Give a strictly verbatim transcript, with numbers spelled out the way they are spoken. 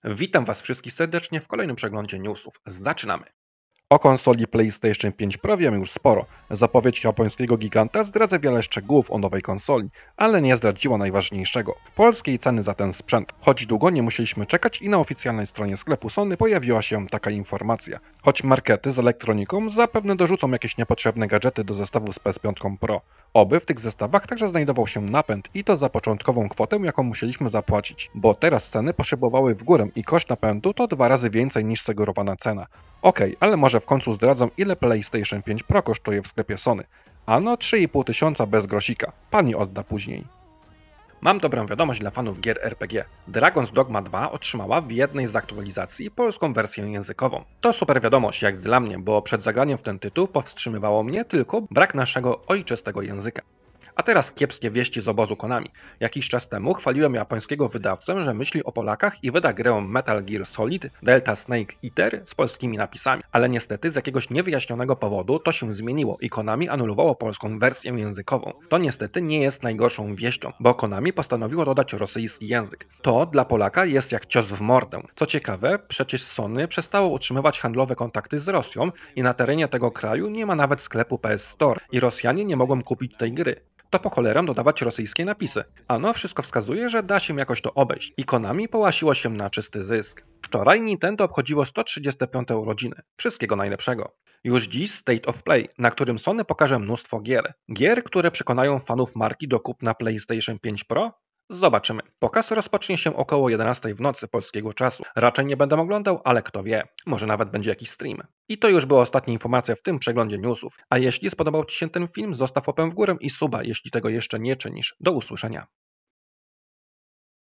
Witam Was wszystkich serdecznie w kolejnym przeglądzie newsów. Zaczynamy! O konsoli PlayStation pięć Pro wiem już sporo. Zapowiedź japońskiego giganta zdradza wiele szczegółów o nowej konsoli, ale nie zdradziła najważniejszego – polskiej ceny za ten sprzęt. Choć długo nie musieliśmy czekać i na oficjalnej stronie sklepu Sony pojawiła się taka informacja. Choć markety z elektroniką zapewne dorzucą jakieś niepotrzebne gadżety do zestawu z P S pięć Pro. Oby w tych zestawach także znajdował się napęd i to za początkową kwotę, jaką musieliśmy zapłacić, bo teraz ceny poszybowały w górę i koszt napędu to dwa razy więcej niż sugerowana cena. Okej, ale może w końcu zdradzą, ile PlayStation pięć Pro kosztuje w sklepie Sony. Ano trzy i pół tysiąca bez grosika. Pani odda później. Mam dobrą wiadomość dla fanów gier R P G. Dragon's Dogma dwa otrzymała w jednej z aktualizacji polską wersję językową. To super wiadomość jak dla mnie, bo przed zagraniem w ten tytuł powstrzymywało mnie tylko brak naszego ojczystego języka. A teraz kiepskie wieści z obozu Konami. Jakiś czas temu chwaliłem japońskiego wydawcę, że myśli o Polakach i wyda grę Metal Gear Solid Delta Snake Eater z polskimi napisami. Ale niestety z jakiegoś niewyjaśnionego powodu to się zmieniło i Konami anulowało polską wersję językową. To niestety nie jest najgorszą wieścią, bo Konami postanowiło dodać rosyjski język. To dla Polaka jest jak cios w mordę. Co ciekawe, przecież Sony przestało utrzymywać handlowe kontakty z Rosją i na terenie tego kraju nie ma nawet sklepu P S Store i Rosjanie nie mogą kupić tej gry. To po cholerę dodawać rosyjskie napisy. Ano wszystko wskazuje, że da się jakoś to obejść i Konami połasiło się na czysty zysk. Wczoraj Nintendo obchodziło sto trzydzieste piąte urodziny. Wszystkiego najlepszego. Już dziś State of Play, na którym Sony pokaże mnóstwo gier. Gier, które przekonają fanów marki do kupna PlayStation pięć Pro? Zobaczymy. Pokaz rozpocznie się około jedenastej w nocy polskiego czasu. Raczej nie będę oglądał, ale kto wie, może nawet będzie jakiś stream. I to już była ostatnia informacja w tym przeglądzie newsów. A jeśli spodobał Ci się ten film, zostaw łapę w górę i suba, jeśli tego jeszcze nie czynisz. Do usłyszenia.